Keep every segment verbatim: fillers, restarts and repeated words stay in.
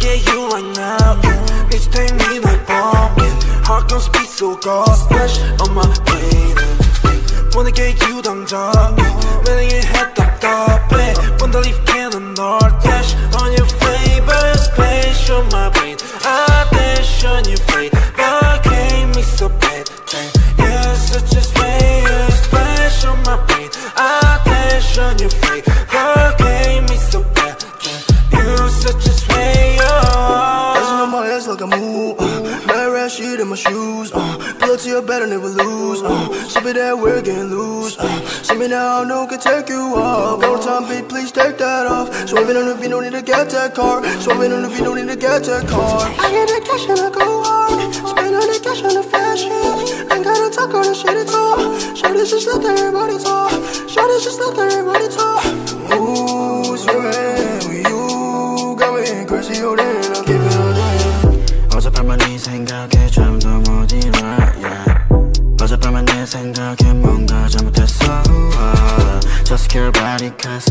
get you right now. Need to take me like bomb. Heart gon' speed so God. Splash on my brain. Wanna get you 당장. 매일 답답해. Wanna leave cannon or dash on your favorite space on my brain. I dash on your face, but gave me so bad. You're such a slayer. Splash on my brain. I dash on your face, but gave me so bad. You're such a slayer. Dancing on my ass like a move. Mad rat shit in my shoes. Uh, pull up to your bed and never lose. Uh, Sip it that we're getting loose. Uh, See me now, no one can take you off. One time, beat, please take that off. Swerving on the beat, no need to get that car. Swerving on the beat, no need to get that car. I get the cash and I go hard. Spend all the cash on the fashion. Ain't gotta talk on the shit at all. Show this just let everybody talk. Show this just let everybody talk. Ooh, swerving with you. Got me crazy, oh damn, I'll keep it on that. 어젯밤만 네 생각에 잠도 못 일어 yeah. 어젯밤만 내 생각에 뭔가 잘못했어 uh, Just care about it cause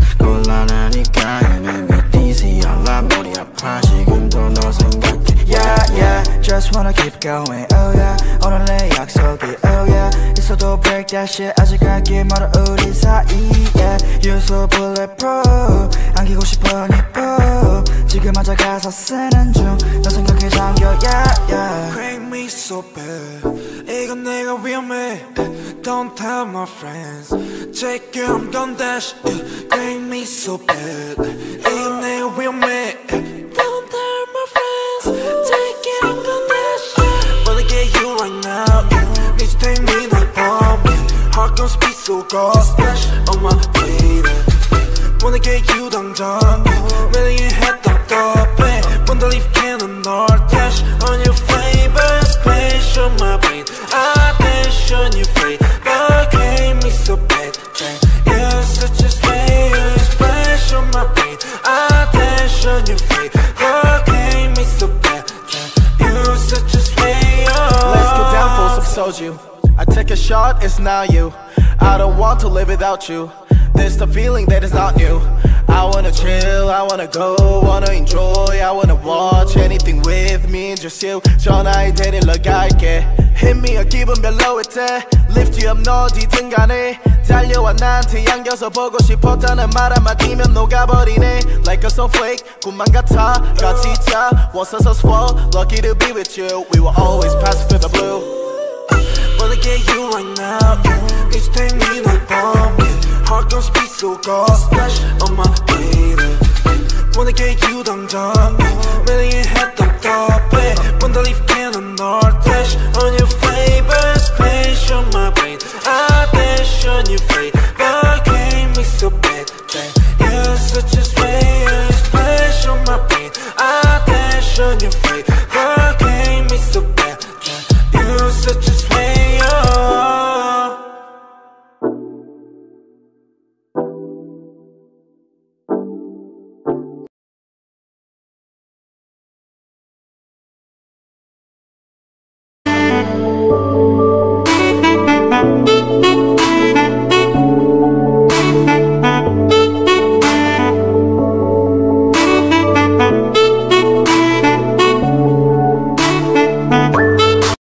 곤란하니까 You make me dizzy 알아 머리 아파 지금도 너 생각해 Yeah yeah Just wanna keep going oh yeah 오늘 내 약속이 oh yeah 있어도 break that shit 아직 갈 길 멀어 우리 사이 yeah You're so bulletproof 안기고 싶어 네 뽀 지금 앉아 가사 쓰는 중 너 생각에 잠겨 yeah yeah Crank me so bad 이건 내가 위험해 Don't tell my friends Check you I'm gon' dash Crank me so bad 이건 내가 위험해 Don't tell my friends Check you I'm gon' dash Wanna get you right now Need to take me like bomb Heart gon' speed so God Splash on my lady Wanna get you 당장 매일 답답해 Wanna leave cannon or dash on your favorite space on my brain I dash on your face but gave me so bad You're such a slayer Splash on my brain I dash on your face but gave me so bad You're such a slayer Let's get down for some soju I take a shot, it's not you I don't want to live without you There's the feeling that is not new I wanna chill, I wanna go, wanna enjoy I wanna watch anything with me and just you 전화에 데리러 갈게 Hit me or 기분 별로일 때 Lift you up 너 어디든 간에 달려와 나한테 안겨서 보고 싶었다는 말 한마디면 녹아버리네 Like a snowflake 꿈만 같아 같이 있자 Was so swell, lucky to be with you We will always pass through the blue Wanna get you right now Need to take me like bomb Heart gon' speed so God Splash on my lady Wanna get you 당장 매일 답답해 Wanna leave cannon or dash on your favorite space on my brain I dash on your face but gave me so bad You're such a